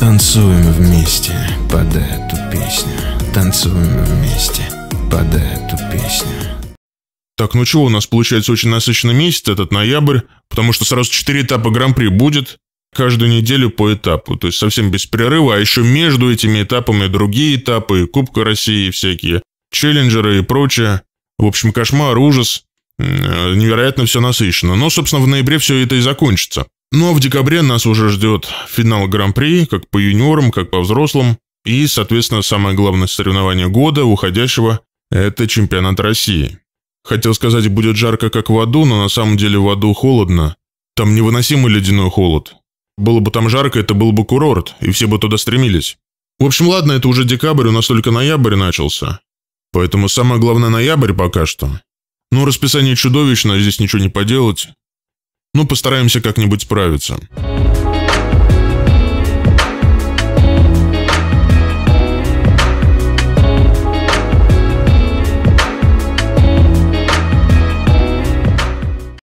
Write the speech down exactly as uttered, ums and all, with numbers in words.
Танцуем вместе под эту песню. Танцуем вместе под эту песню. Так, ну чего, у нас получается очень насыщенный месяц, этот ноябрь, потому что сразу четыре этапа Гран-при будет, каждую неделю по этапу, то есть совсем без перерыва, а еще между этими этапами другие этапы, Кубка России всякие, челленджеры и прочее. В общем, кошмар, ужас, невероятно все насыщенно. Но, собственно, в ноябре все это и закончится. Ну а в декабре нас уже ждет финал Гран-при, как по юниорам, как по взрослым. И, соответственно, самое главное соревнование года, уходящего, это чемпионат России. Хотел сказать, будет жарко, как в аду, но на самом деле в аду холодно. Там невыносимый ледяной холод. Было бы там жарко, это был бы курорт, и все бы туда стремились. В общем, ладно, это уже декабрь, у нас только ноябрь начался. Поэтому самое главное ноябрь пока что. Ну, расписание чудовищно, здесь ничего не поделать. Ну, постараемся как-нибудь справиться.